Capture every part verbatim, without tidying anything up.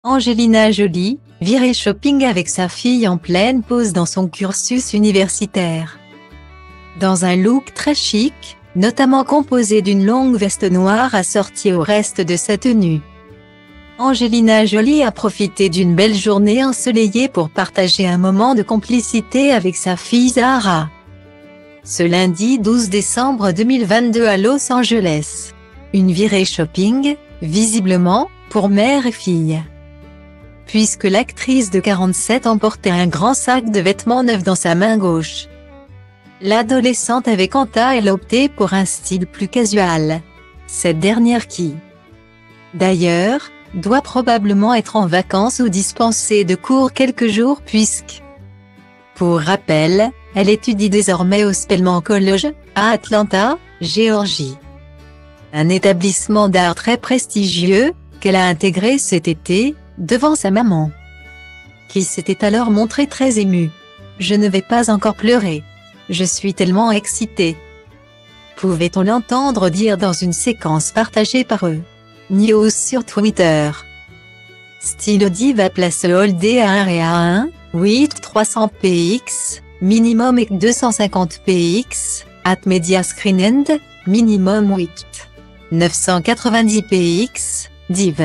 Angelina Jolie, virée shopping avec sa fille en pleine pause dans son cursus universitaire. Dans un look très chic, notamment composé d'une longue veste noire assortie au reste de sa tenue. Angelina Jolie a profité d'une belle journée ensoleillée pour partager un moment de complicité avec sa fille Zahra. Ce lundi douze décembre deux mille vingt-deux à Los Angeles. Une virée shopping, visiblement, pour mère et fille. Puisque l'actrice de quarante-sept ans portait un grand sac de vêtements neufs dans sa main gauche. L'adolescente avait quant à elle opté pour un style plus casual. Cette dernière qui, d'ailleurs, doit probablement être en vacances ou dispensée de cours quelques jours puisque, pour rappel, elle étudie désormais au Spelman College, à Atlanta, Géorgie. Un établissement d'art très prestigieux, qu'elle a intégré cet été, devant sa maman, qui s'était alors montrée très émue. « Je ne vais pas encore pleurer. Je suis tellement excitée », pouvait-on l'entendre dire dans une séquence partagée par eux. News sur Twitter. Style Diva place Holdé à un R A un, huit trois cents P X, minimum et deux cent cinquante P X, at Media Screen End, minimum huit neuf cent quatre-vingt-dix P X, div.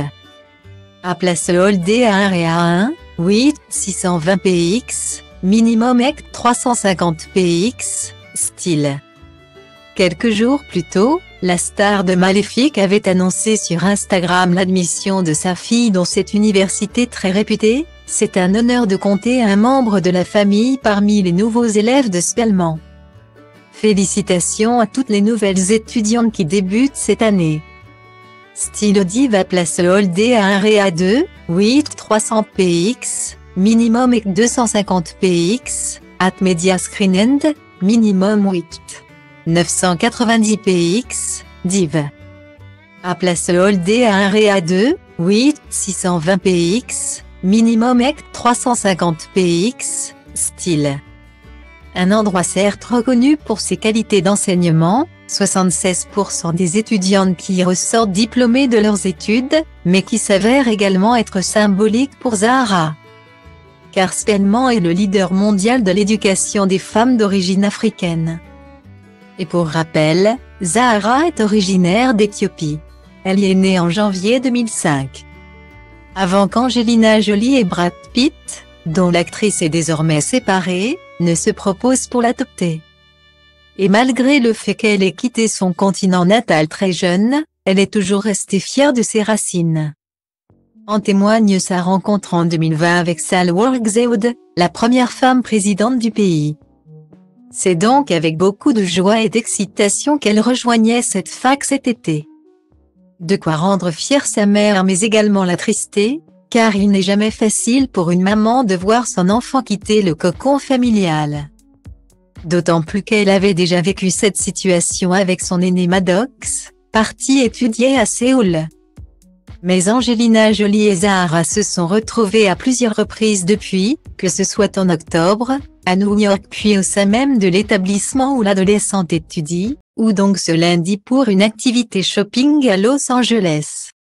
À place Holdé à un R A un, huit six cent vingt P X, minimum et trois cent cinquante P X, style. Quelques jours plus tôt, la star de Maléfique avait annoncé sur Instagram l'admission de sa fille dans cette université très réputée. C'est un honneur de compter un membre de la famille parmi les nouveaux élèves de Spelman. Félicitations à toutes les nouvelles étudiantes qui débutent cette année. Style Diva place Holdé à un R A deux, huit trois cents P X, minimum et deux cent cinquante P X, at Media Screen End, minimum huit neuf cent quatre-vingt-dix P X, div. À place Holdé à un R A deux, huit six cent vingt P X, minimum et trois cent cinquante P X, style. Un endroit certes reconnu pour ses qualités d'enseignement, soixante-seize pour cent des étudiantes qui y ressortent diplômées de leurs études, mais qui s'avère également être symbolique pour Zahra. Car Spelman est le leader mondial de l'éducation des femmes d'origine africaine. Et pour rappel, Zahra est originaire d'Éthiopie. Elle y est née en janvier deux mille cinq. Avant qu'Angelina Jolie et Brad Pitt, dont l'actrice est désormais séparée, ne se proposent pour l'adopter. Et malgré le fait qu'elle ait quitté son continent natal très jeune, elle est toujours restée fière de ses racines. En témoigne sa rencontre en deux mille vingt avec Sahle-Work Zewde, la première femme présidente du pays. C'est donc avec beaucoup de joie et d'excitation qu'elle rejoignait cette fac cet été. De quoi rendre fière sa mère mais également l'attrister, car il n'est jamais facile pour une maman de voir son enfant quitter le cocon familial. D'autant plus qu'elle avait déjà vécu cette situation avec son aîné Maddox, parti étudier à Séoul. Mais Angelina Jolie et Zahra se sont retrouvées à plusieurs reprises depuis, que ce soit en octobre, à New York puis au sein même de l'établissement où l'adolescente étudie, ou donc ce lundi pour une activité shopping à Los Angeles.